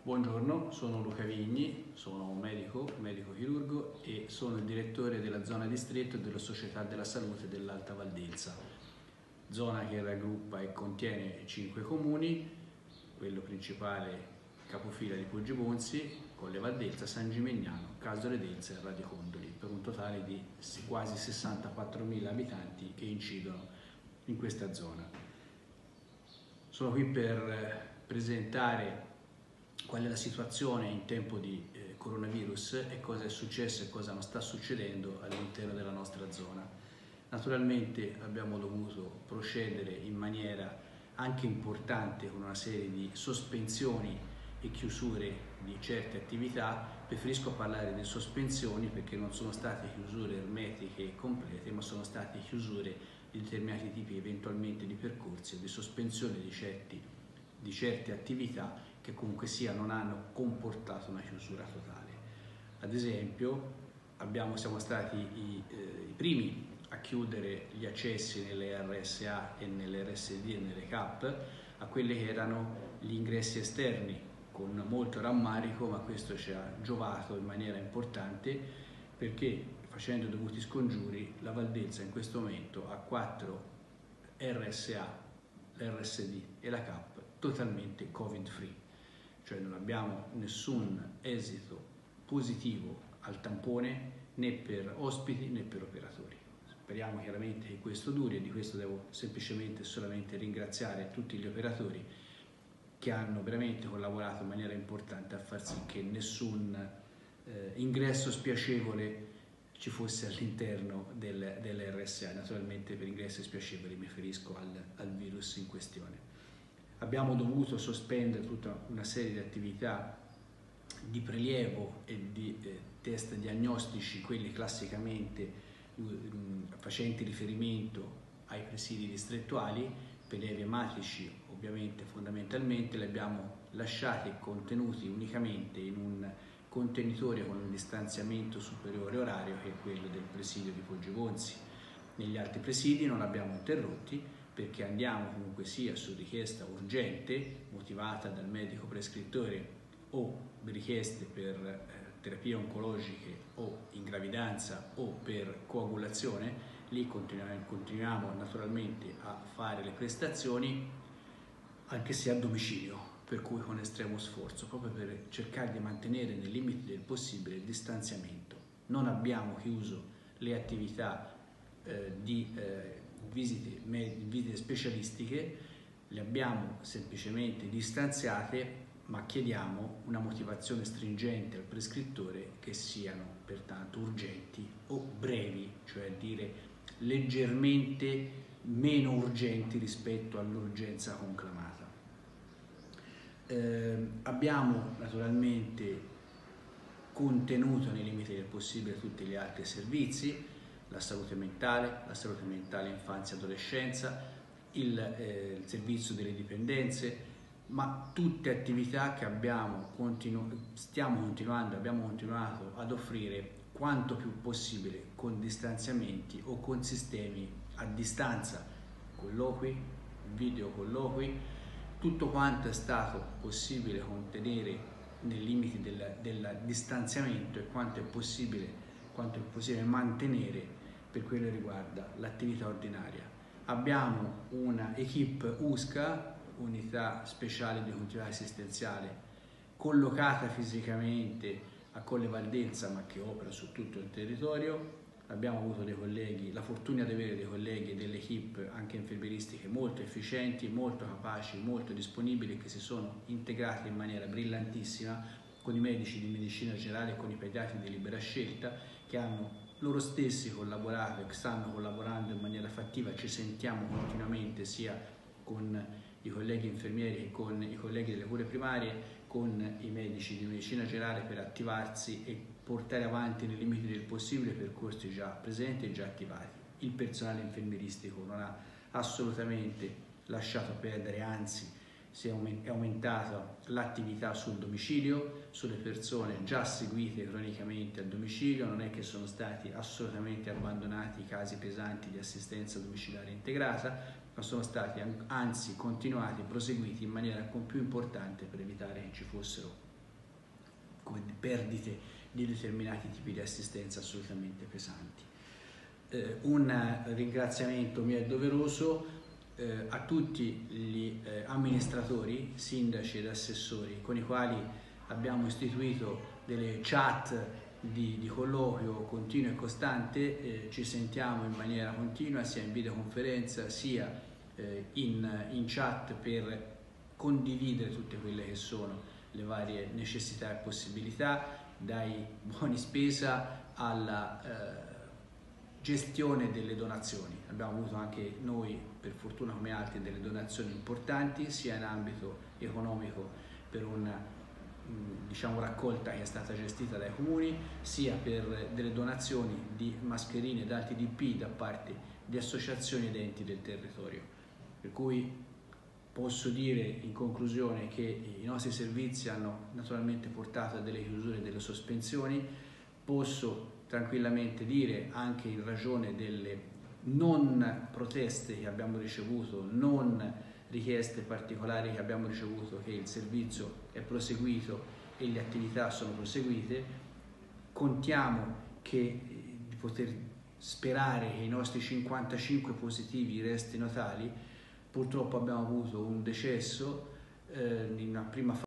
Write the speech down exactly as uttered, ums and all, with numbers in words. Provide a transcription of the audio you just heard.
Buongiorno, sono Luca Vigni, sono un medico, medico chirurgo e sono il direttore della zona distretto della Società della Salute dell'Alta Valdelsa, zona che raggruppa e contiene cinque comuni, quello principale capofila di Poggibonsi, Colle Valdelsa, San Gimignano, Casole d'Elsa e Radicondoli, per un totale di quasi sessantaquattromila abitanti che incidono in questa zona. Sono qui per presentare qual è la situazione in tempo di eh, coronavirus e cosa è successo e cosa non sta succedendo all'interno della nostra zona. Naturalmente abbiamo dovuto procedere in maniera anche importante con una serie di sospensioni e chiusure di certe attività. Preferisco parlare di sospensioni perché non sono state chiusure ermetiche complete, ma sono state chiusure di determinati tipi eventualmente di percorsi o di sospensione di, certi, di certe attività che comunque sia non hanno comportato una chiusura totale. Ad esempio abbiamo, siamo stati i, eh, i primi a chiudere gli accessi nelle R S A e nelle R S D e nelle C A P a quelli che erano gli ingressi esterni, con molto rammarico, ma questo ci ha giovato in maniera importante perché facendo i dovuti scongiuri la Valdelsa in questo momento ha quattro R S A, l'R S D e la C A P totalmente covid free. Cioè non abbiamo nessun esito positivo al tampone né per ospiti né per operatori. Speriamo chiaramente che questo duri e di questo devo semplicemente e solamente ringraziare tutti gli operatori che hanno veramente collaborato in maniera importante a far sì che nessun eh, ingresso spiacevole ci fosse all'interno del, dell'R S A. Naturalmente per ingressi spiacevoli mi riferisco al, al virus in questione. Abbiamo dovuto sospendere tutta una serie di attività di prelievo e di eh, test diagnostici, quelli classicamente mh, facenti riferimento ai presidi distrettuali, prelievi ematici ovviamente fondamentalmente li abbiamo lasciati e contenuti unicamente in un contenitore con un distanziamento superiore orario che è quello del presidio di Poggibonsi. Negli altri presidi non abbiamo interrotti perché andiamo comunque sia su richiesta urgente, motivata dal medico prescrittore o richieste per eh, terapie oncologiche o in gravidanza o per coagulazione, lì continuiamo, continuiamo naturalmente a fare le prestazioni anche se a domicilio, per cui con estremo sforzo, proprio per cercare di mantenere nei limiti del possibile il distanziamento. Non abbiamo chiuso le attività eh, di eh, Visite, visite specialistiche, le abbiamo semplicemente distanziate, ma chiediamo una motivazione stringente al prescrittore che siano pertanto urgenti o brevi, cioè dire leggermente meno urgenti rispetto all'urgenza conclamata. Eh, abbiamo naturalmente contenuto nei limiti del possibile tutti gli altri servizi, la salute mentale, la salute mentale infanzia e adolescenza, il, eh, il servizio delle dipendenze, ma tutte attività che abbiamo continu- stiamo continuando, abbiamo continuato ad offrire quanto più possibile con distanziamenti o con sistemi a distanza, colloqui, video colloqui, tutto quanto è stato possibile contenere nei limiti del, del distanziamento e quanto è possibile quanto è possibile mantenere per quello che riguarda l'attività ordinaria. Abbiamo una equipe U S C A, unità speciale di continuità assistenziale, collocata fisicamente a Colle Valdelsa ma che opera su tutto il territorio. Abbiamo avuto dei colleghi, la fortuna di avere dei colleghi e delle equipe anche infermieristiche molto efficienti, molto capaci, molto disponibili che si sono integrati in maniera brillantissima con i medici di medicina generale e con i pediatri di libera scelta che hanno loro stessi collaborato e stanno collaborando in maniera fattiva. Ci sentiamo continuamente sia con i colleghi infermieri che con i colleghi delle cure primarie, con i medici di medicina generale per attivarsi e portare avanti nei limiti del possibile percorsi già presenti e già attivati. Il personale infermieristico non ha assolutamente lasciato perdere, anzi si è aumentata l'attività sul domicilio, sulle persone già seguite cronicamente al domicilio. Non è che sono stati assolutamente abbandonati i casi pesanti di assistenza domiciliare integrata, ma sono stati anzi continuati e proseguiti in maniera ancora più importante per evitare che ci fossero come perdite di determinati tipi di assistenza assolutamente pesanti. Eh, un ringraziamento mio è doveroso eh, a tutti gli eh, amministratori, sindaci ed assessori con i quali abbiamo istituito delle chat di, di colloquio continuo e costante, eh, ci sentiamo in maniera continua sia in videoconferenza sia eh, in, in chat per condividere tutte quelle che sono le varie necessità e possibilità, dai buoni spesa alla eh, gestione delle donazioni. Abbiamo avuto anche noi, per fortuna come altri, delle donazioni importanti, sia in ambito economico per una diciamo, raccolta che è stata gestita dai comuni, sia per delle donazioni di mascherine ed altri D P da parte di associazioni ed enti del territorio. Per cui posso dire in conclusione che i nostri servizi hanno naturalmente portato a delle chiusure e delle sospensioni. Posso tranquillamente dire, anche in ragione delle non proteste che abbiamo ricevuto, non richieste particolari che abbiamo ricevuto, che il servizio è proseguito e le attività sono proseguite. Contiamo che, di poter sperare che i nostri cinquantacinque positivi restino tali. Purtroppo abbiamo avuto un decesso eh, in una prima fase